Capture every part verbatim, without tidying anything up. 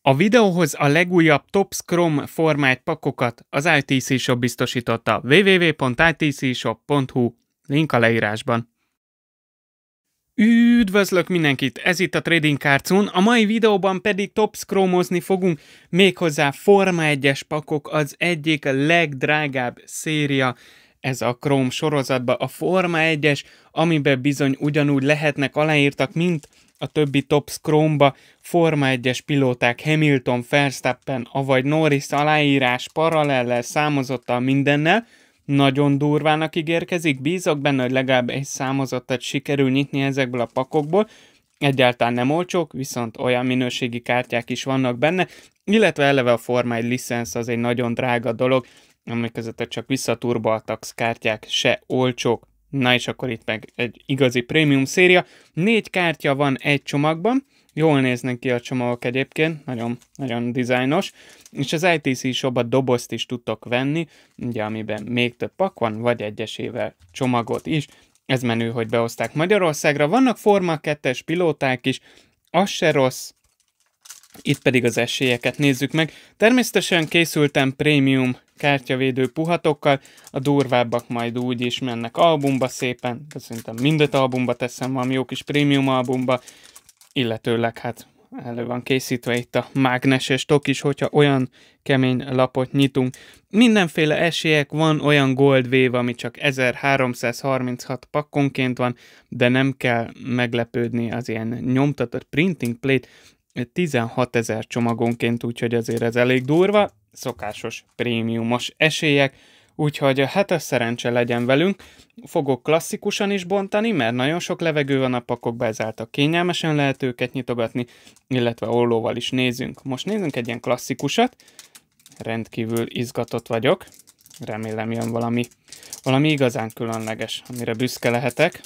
A videóhoz a legújabb Top Chrome formájt pakokat az i té cé Shop biztosította. double-u double-u double-u pont i té cé shop pont hu, link a leírásban. Üdvözlök mindenkit, ez itt a Trading Cartoon, a mai videóban pedig Top Chrome-ozni fogunk, méghozzá Forma egyes pakok, az egyik legdrágább széria ez a Chrome sorozatban, a Forma egyes, amiben bizony ugyanúgy lehetnek aláírtak, mint a többi Top Chrome-ba Forma egyes pilóták, Hamilton, Verstappen, avagy Norris aláírás, paralellel, számozottal, mindennel. Nagyon durvának ígérkezik, bízok benne, hogy legalább egy számozottat sikerül nyitni ezekből a pakokból. Egyáltalán nem olcsók, viszont olyan minőségi kártyák is vannak benne, illetve eleve a Forma egy licensz az egy nagyon drága dolog, amik között csak visszaturbaltax kártyák se olcsók. Na és akkor itt meg egy igazi prémium széria. Négy kártya van egy csomagban, jól néznek ki a csomagok egyébként, nagyon, nagyon dizájnos, és az i té cé Shopban dobozt is tudtok venni, ugye amiben még több pak van, vagy egyesével csomagot is. Ez menő, hogy behozták Magyarországra. Vannak Forma kettes pilóták is, az se rossz. Itt pedig az esélyeket nézzük meg. Természetesen készültem prémium kártyavédő puhatokkal, a durvábbak majd úgy is mennek albumba szépen, de szerintem mindet albumba teszem, valami jó kis prémium albumba, illetőleg hát elő van készítve itt a mágneses tok is, hogyha olyan kemény lapot nyitunk. Mindenféle esélyek, van olyan Gold Wave, ami csak ezerháromszázharminchat pakkonként van, de nem kell meglepődni, az ilyen nyomtatott printing plate tizenhatezer csomagonként, úgyhogy azért ez elég durva, szokásos prémiumos esélyek, úgyhogy hát a szerencse legyen velünk. Fogok klasszikusan is bontani, mert nagyon sok levegő van a pakokban, ezáltal kényelmesen lehet őket nyitogatni, illetve ollóval is nézzünk. Most nézzünk egy ilyen klasszikusat, rendkívül izgatott vagyok, remélem jön valami, valami igazán különleges, amire büszke lehetek.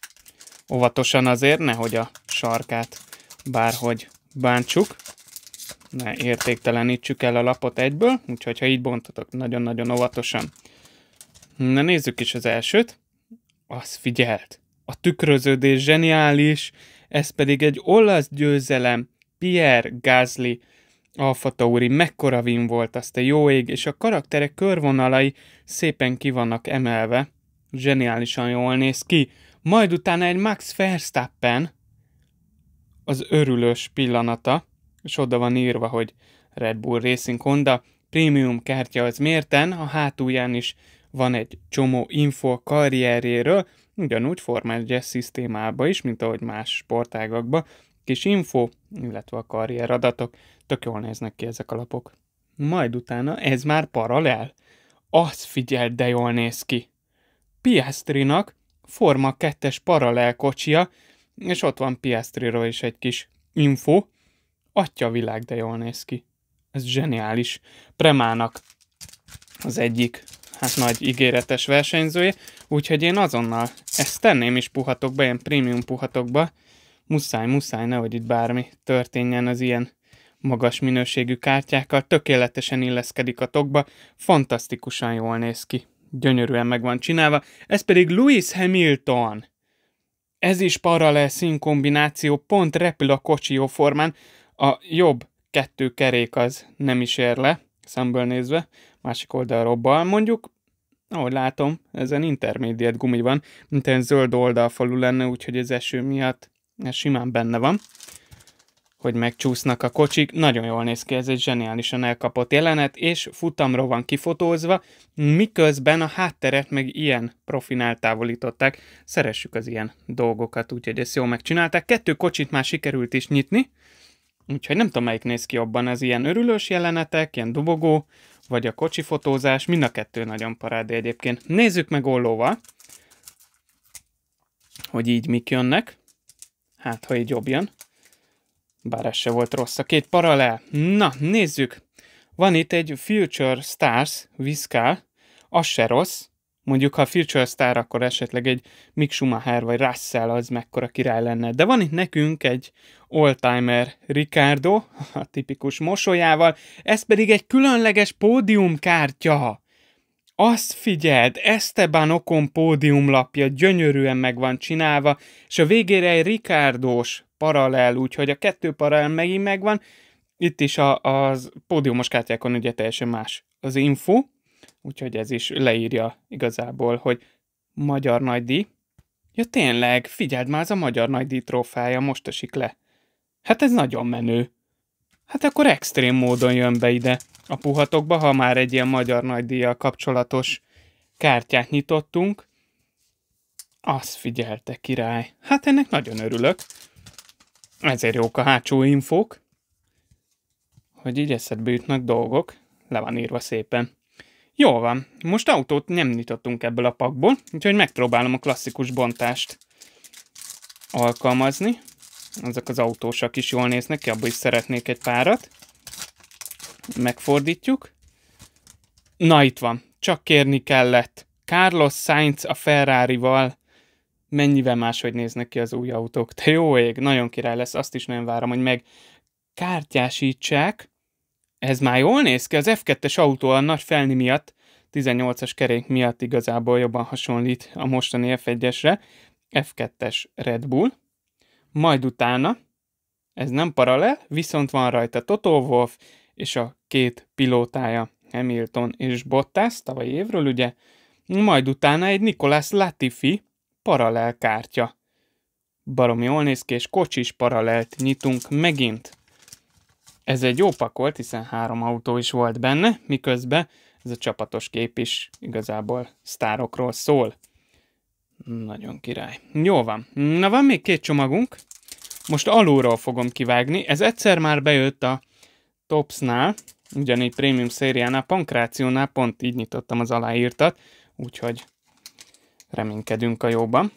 Óvatosan azért, nehogy a sarkát bárhogy bántsuk, ne értéktelenítsük el a lapot egyből, úgyhogy ha így bontatok, nagyon-nagyon óvatosan. Na nézzük is az elsőt. Az figyelt. A tükröződés zseniális, ez pedig egy olasz győzelem, Pierre Gasly, Alfa Tauri, mekkora win volt, azt a jó ég, és a karakterek körvonalai szépen ki vannak emelve, zseniálisan jól néz ki. Majd utána egy Max Verstappen, az örülős pillanata, és oda van írva, hogy Red Bull Racing Honda, prémium kártya az mérten, a hátulján is van egy csomó info a karrierjéről, ugyanúgy Forma egyes szisztémában is, mint ahogy más sportágakban, kis info, illetve a karrieradatok, tök jól néznek ki ezek a lapok. Majd utána ez már paralel. Az figyeld, de jól néz ki. Piastrinak Forma kettes paralel kocsia, és ott van Piastriról is egy kis info. Atya világ, de jól néz ki. Ez zseniális. Premának az egyik, hát nagy ígéretes versenyzője, úgyhogy én azonnal ezt tenném is puhatokba, ilyen prémium puhatokba. Muszáj, muszáj, nehogy itt bármi történjen az ilyen magas minőségű kártyákkal. Tökéletesen illeszkedik a tokba, fantasztikusan jól néz ki. Gyönyörűen meg van csinálva. Ez pedig Lewis Hamilton. Ez is paralel színkombináció, pont repül a kocsi jó formán. A jobb kettő kerék az nem is ér le, szemből nézve, másik oldalról bal mondjuk. Ahogy látom, ezen intermediate gumi van, mint egy zöld oldalfalú lenne, úgyhogy az eső miatt ez simán benne van, hogy megcsúsznak a kocsik. Nagyon jól néz ki, ez egy zseniálisan elkapott jelenet, és futamról van kifotózva, miközben a hátteret meg ilyen profin eltávolították. Szeressük az ilyen dolgokat, úgyhogy ezt jól megcsinálták. Kettő kocsit már sikerült is nyitni, úgyhogy nem tudom, melyik néz ki jobban, az ilyen örülős jelenetek, ilyen dobogó, vagy a kocsi fotózás, mind a kettő nagyon parádi egyébként. Nézzük meg ollóval, hogy így mik jönnek. Hát, ha így jobb jön. Bár ez se volt rossz, a két paralel. Na, nézzük. Van itt egy Future Stars Vizsgál, az se rossz. Mondjuk, ha a Future Star, akkor esetleg egy Mick Schumacher vagy Russell az mekkora király lenne. De van itt nekünk egy oldtimer Ricciardo, a tipikus mosolyával, ez pedig egy különleges pódiumkártya. Azt figyeld, Esteban Ocon pódiumlapja gyönyörűen meg van csinálva, és a végére egy Ricciardós paralel, úgyhogy a kettő paralel megint megvan, Itt is a, az pódiumos kártyákon ugye teljesen más az info, úgyhogy ez is leírja igazából, hogy magyar nagydíj. Ja tényleg, figyeld már, az a magyar nagydíj trófája most esik le. Hát ez nagyon menő. Hát akkor extrém módon jön be ide a puhatokba, ha már egy ilyen magyar nagydíjjal kapcsolatos kártyát nyitottunk. Azt figyelte, király. Hát ennek nagyon örülök. Ezért jók a hátsó infók, hogy így eszedbe jutnak dolgok. Le van írva szépen. Jól van, most autót nem nyitottunk ebből a pakból, úgyhogy megpróbálom a klasszikus bontást alkalmazni. Ezek az autósak is jól néznek ki, abból is szeretnék egy párat. Megfordítjuk. Na itt van, csak kérni kellett. Carlos Sainz a Ferrarival. Mennyivel máshogy néznek ki az új autók. De jó ég, nagyon király lesz, azt is nagyon várom, hogy meg kártyásítsák. Ez már jól néz ki, az ef kettes autó a nagy felni miatt, tizennyolcas kerék miatt igazából jobban hasonlít a mostani ef egyesre. ef kettes Red Bull. Majd utána, ez nem paralel, viszont van rajta Toto Wolff és a két pilótája, Hamilton és Bottas, tavalyi évről ugye. Majd utána egy Nicolas Latifi paralel kártya. Baromi jól néz ki, és kocsis paralelt nyitunk megint. Ez egy jó pak volt, hiszen három autó is volt benne, miközben ez a csapatos kép is igazából sztárokról szól. Nagyon király. Jó van. Na, van még két csomagunk. Most alulról fogom kivágni. Ez egyszer már bejött a Topsnál, ugyanígy prémium szériánál, Pankrációnál, pont így nyitottam az aláírtat, úgyhogy reménykedünk a jóban.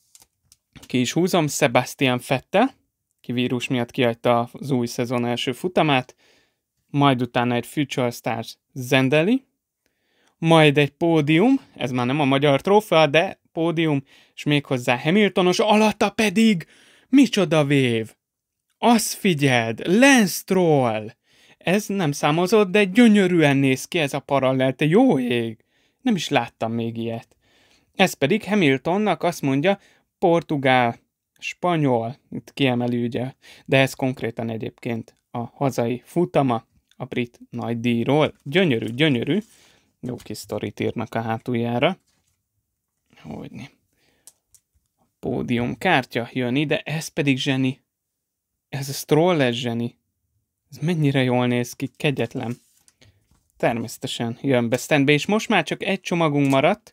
Ki is húzom, Sebastian Vettel, ki vírus miatt kihagyta az új szezon első futamát, majd utána egy Future Stars Zendeli, majd egy pódium, ez már nem a magyar trófea, de pódium, és méghozzá Hamiltonos, alatta pedig micsoda vév! Azt figyeld, Lance Stroll! Ez nem számozott, de gyönyörűen néz ki ez a parallel, te jó ég! Nem is láttam még ilyet. Ez pedig Hamiltonnak azt mondja, portugál, spanyol, itt kiemeli ugye, de ez konkrétan egyébként a hazai futama a brit nagydíjról. Gyönyörű, gyönyörű. Jó kis sztorit írnak a hátuljára. Hogyne. Pódium kártya jön ide, ez pedig zseni. Ez a Stroll, ez zseni. Ez mennyire jól néz ki, kegyetlen. Természetesen jön be standbe, és most már csak egy csomagunk maradt.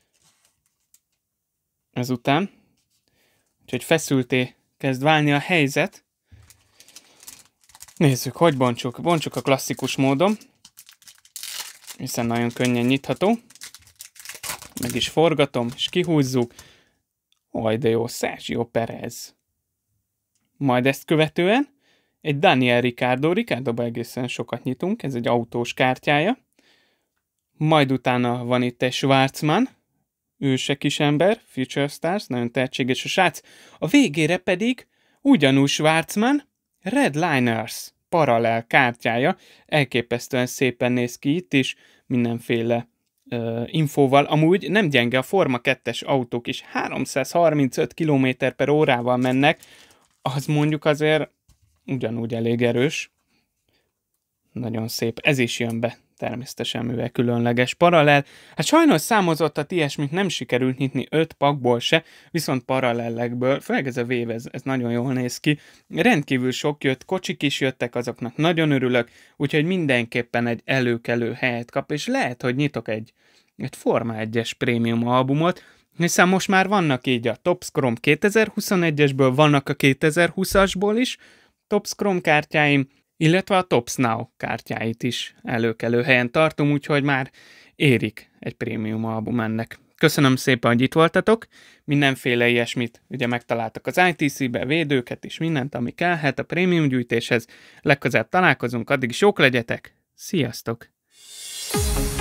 Ezután. Úgyhogy feszülté kezd válni a helyzet. Nézzük, hogy bontsuk. Bontsuk a klasszikus módon. Hiszen nagyon könnyen nyitható. Meg is forgatom, és kihúzzuk. Oj, de jó, Sergio Perez. Majd ezt követően egy Daniel Ricciardo. Ricciardoba egészen sokat nyitunk, ez egy autós kártyája. Majd utána van itt egy Schwarzman. Ő se kis ember, Future Stars, nagyon tehetséges a srác. A végére pedig ugyanúgy Schwarzman, Red Liners paralel kártyája. Elképesztően szépen néz ki itt is, mindenféle uh, infóval. Amúgy nem gyenge, a Forma kettes autók is háromszázharmincöt kilométer per órával mennek, az mondjuk azért ugyanúgy elég erős. Nagyon szép, ez is jön be. Természetesen, mivel különleges paralel. Hát sajnos számozottat ilyesmit nem sikerült nyitni öt pakból se, viszont paralellekből, főleg ez a vév, ez, ez nagyon jól néz ki. Rendkívül sok jött, kocsik is jöttek, azoknak nagyon örülök, úgyhogy mindenképpen egy előkelő helyet kap, és lehet, hogy nyitok egy, egy Forma egyes prémium albumot, hiszen most már vannak így a Topps Chrome kétezer-huszonegyesből, vannak a kétezer-húszasból is Topps Chrome kártyáim, illetve a Topps Now kártyáit is előkelő helyen tartom, úgyhogy már érik egy prémium album ennek. Köszönöm szépen, hogy itt voltatok, mindenféle ilyesmit ugye megtaláltak az i té cé-be, védőket is, mindent, ami kellhet a prémium gyűjtéshez. Legközelebb találkozunk, addig is jók legyetek, sziasztok!